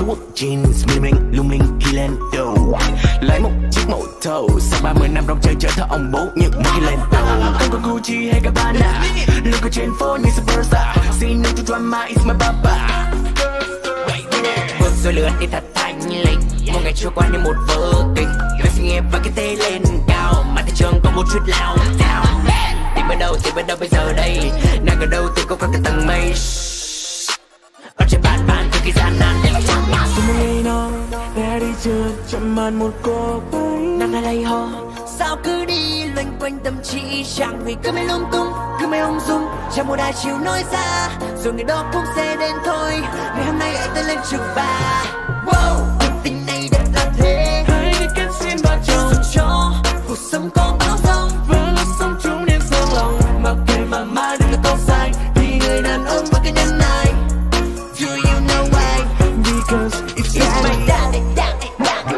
quần jeans bling bling lung linh khi lên đầu. Lấy một chiếc màu thầu sau 30 năm rong chơi chở theo ông bố nhưng mỗi khi lên tàu. Không có Gucci hay Gabbana, luôn có trên phố như superstar. Xin no to drama is my papa. Bước rồi lướt đi thật thanh lịch, một ngày trôi qua như một vở kịch. Về suy nghĩ và cái tê lên cao, mà thị trường có một chút lao đao. Tìm ở đâu bây giờ đây, nàng ở đâu tìm có cái tầng mây. Ở trên bàn cực kỳ gian nan để làm chẳng nào. Một ngày nọ đã đi chơi chậm màn một cô gái. Nàng ở đây ho, sao cứ đi loanh quanh tâm trí chẳng vì cứ mê lung tung, cứ mê ung dung, chẳng một ai chịu nói ra, rồi ngày đó cũng sẽ đến thôi. Ngày hôm nay anh ta lên trực ba. Wow, cuộc tình này đẹp là thế. Hãy đi kết duyên vào chồng cho cuộc sống có bão giông, và lối sống chúng nên sương lòng. Mặc kệ mà mai đừng là có sai, thì người đàn ông và cái nhân này. Do you know why? Because it's my daddy. daddy.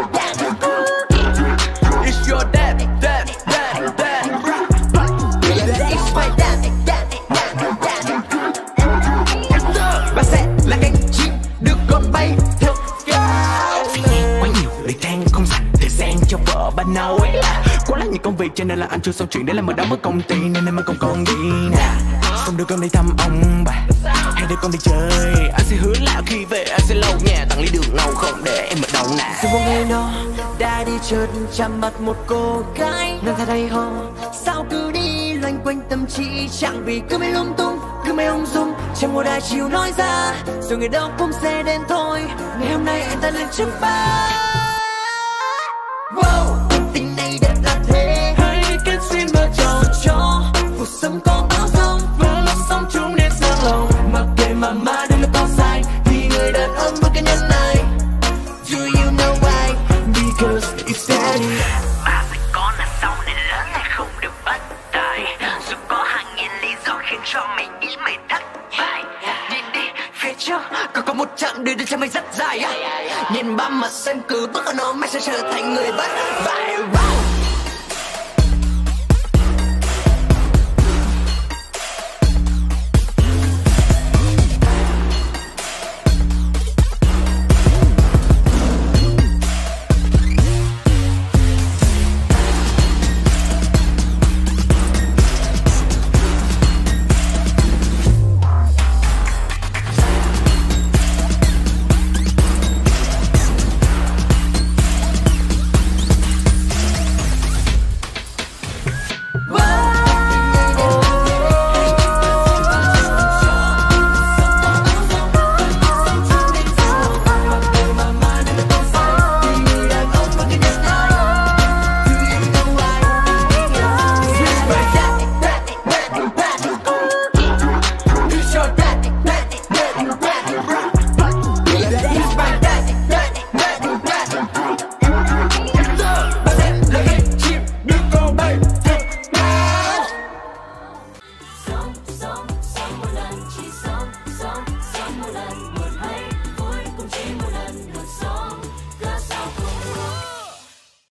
It's your dad. It's my daddy. Và sẽ là cánh chim được gọi bay theo cao. Vì nghe quá nhiều lời than không dành thời gian cho vợ ba nói. Quá là nhiều công việc cho nên là anh chưa xong chuyện để làm ở đó mất công ty, nên em không còn đi nè. Không đưa con đi thăm ông bà, hay đưa con đi chơi. Anh sẽ hứa là khi về anh sẽ lau nhà tặng ly đường nâu không để em ở đâu nè. Rồi một ngày nọ đã đi chợt chạm mặt một cô gái. Nàng ta đây ho, sao cứ đi loanh quanh tâm trí chẳng vì cứ mê lung tung, cứ mê ung dung, chẳng một ai chịu nói ra, rồi ngày đó cũng sẽ đến thôi. Ngày hôm nay anh ta lên trước ba. Wow, tình này đẹp là thế. Hãy đi kết duyên vợ chồng cho cuộc sống có bão giông, và lối sống chúng nên sương lòng. Mặc kệ mà mai đừng là có sai, thì người đàn ông với cái nhân này. Do you know why? Because it's daddy. Bà phải có là sau này lớn hay không được bắt tay. Dù có hàng nghìn lý do khiến cho mày nghĩ mày thất bại. Nhìn đi phía trước còn có một chặng đường cho mày rất dài. Nhìn ba mặt xem cứ bước ở nó mày sẽ trở thành người bất bại. Wow.